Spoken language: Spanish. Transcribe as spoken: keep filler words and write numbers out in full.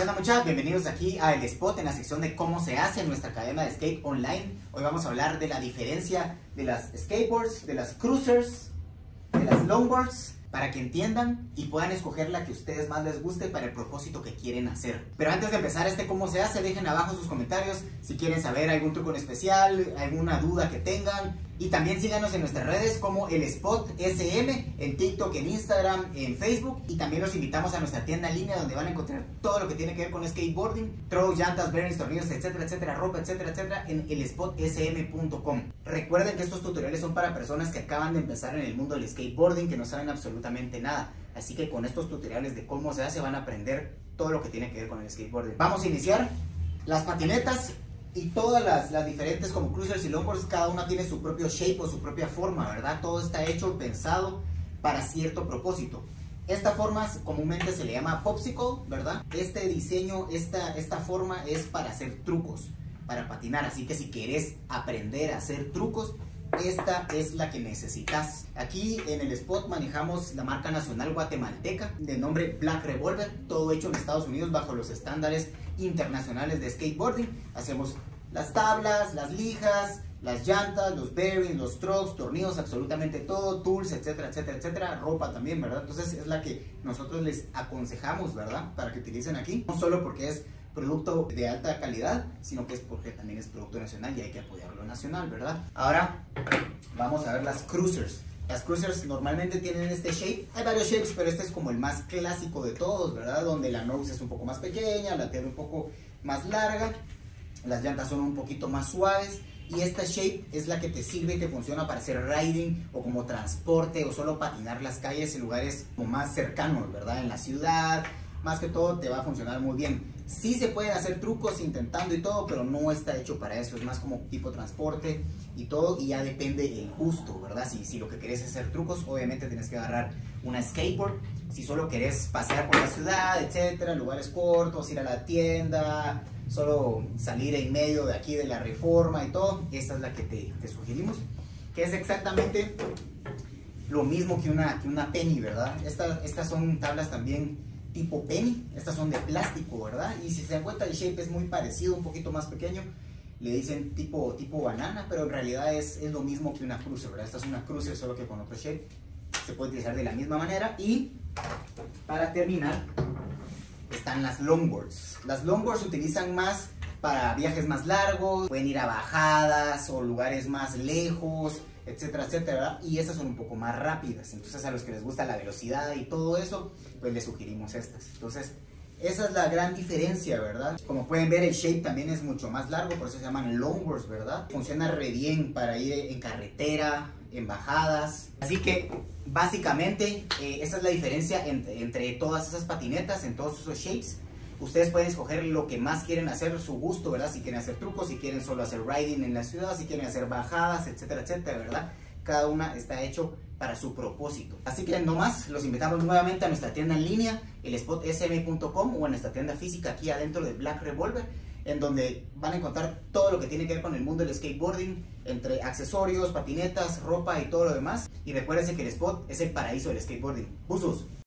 ¿Qué onda, muchachos? Bienvenidos aquí a El Spot en la sección de cómo se hace en nuestra academia de skate online. Hoy vamos a hablar de la diferencia de las skateboards, de las cruisers, de las longboards, para que entiendan y puedan escoger la que a ustedes más les guste para el propósito que quieren hacer. Pero antes de empezar este cómo se hace, dejen abajo sus comentarios si quieren saber algún truco en especial, alguna duda que tengan. Y también síganos en nuestras redes como El Spot S M, en TikTok, en Instagram, en Facebook. Y también los invitamos a nuestra tienda en línea donde van a encontrar todo lo que tiene que ver con skateboarding, throws, llantas, bearings, tornillos, etcétera, etcétera, ropa, etcétera, etcétera, en el spot s m punto com. Recuerden que estos tutoriales son para personas que acaban de empezar en el mundo del skateboarding, que no saben absolutamente nada. Así que con estos tutoriales de cómo se hace van a aprender todo lo que tiene que ver con el skateboarding. Vamos a iniciar. Las patinetas y todas las, las diferentes como cruisers y longboards, cada una tiene su propio shape o su propia forma, ¿verdad? Todo está hecho, pensado para cierto propósito. Esta forma comúnmente se le llama popsicle, ¿verdad? Este diseño, esta, esta forma es para hacer trucos, para patinar. Así que si quieres aprender a hacer trucos, esta es la que necesitas. Aquí en el Spot manejamos la marca nacional guatemalteca de nombre Black Revolver, todo hecho en Estados Unidos bajo los estándares internacionales de skateboarding. Hacemos las tablas, las lijas, las llantas, los bearings, los strokes, tornillos, absolutamente todo, tools, etcétera, etcétera, etcétera, ropa también, ¿verdad? Entonces es la que nosotros les aconsejamos, ¿verdad? Para que utilicen aquí, no solo porque es producto de alta calidad, sino que es porque también es producto nacional y hay que apoyarlo nacional, ¿verdad? Ahora vamos a ver las cruisers. Las cruisers normalmente tienen este shape, hay varios shapes, pero este es como el más clásico de todos, ¿verdad? Donde la nose es un poco más pequeña, la tail un poco más larga, las llantas son un poquito más suaves. Y esta shape es la que te sirve y te funciona para hacer riding o como transporte o solo patinar las calles en lugares como más cercanos, ¿verdad? En la ciudad, más que todo te va a funcionar muy bien. Sí se pueden hacer trucos intentando y todo, pero no está hecho para eso. Es más como tipo transporte y todo, y ya depende el gusto, ¿verdad? Si, si lo que querés es hacer trucos, obviamente tienes que agarrar una skateboard. Si solo querés pasear por la ciudad, etcétera, lugares cortos, ir a la tienda, solo salir en medio de aquí de la Reforma y todo, esta es la que te, te sugerimos, que es exactamente lo mismo que una, que una penny, ¿verdad? Esta, estas son tablas también tipo penny, estas son de plástico, ¿verdad? Y si se dan cuenta el shape es muy parecido, un poquito más pequeño, le dicen tipo, tipo banana, pero en realidad es, es lo mismo que una cruiser, ¿verdad? Esta es una cruiser solo que con otro shape, se puede utilizar de la misma manera. Y para terminar están las longboards. Las longboards se utilizan más para viajes más largos, pueden ir a bajadas o lugares más lejos, etcétera, etcétera, y estas son un poco más rápidas. Entonces a los que les gusta la velocidad y todo eso, pues les sugerimos estas. Entonces esa es la gran diferencia, ¿verdad? Como pueden ver, el shape también es mucho más largo, por eso se llaman longboards, ¿verdad? Funciona re bien para ir en carretera, en bajadas. Así que básicamente eh, esa es la diferencia entre, entre todas esas patinetas, en todos esos shapes. Ustedes pueden escoger lo que más quieren hacer, su gusto, ¿verdad? Si quieren hacer trucos, si quieren solo hacer riding en la ciudad, si quieren hacer bajadas, etcétera, etcétera, ¿verdad? Cada una está hecho para su propósito. Así que no más, los invitamos nuevamente a nuestra tienda en línea, el spot s m punto com, o a nuestra tienda física aquí adentro de Black Revolver, en donde van a encontrar todo lo que tiene que ver con el mundo del skateboarding, entre accesorios, patinetas, ropa y todo lo demás. Y recuérdense que el Spot es el paraíso del skateboarding. ¡Buzos!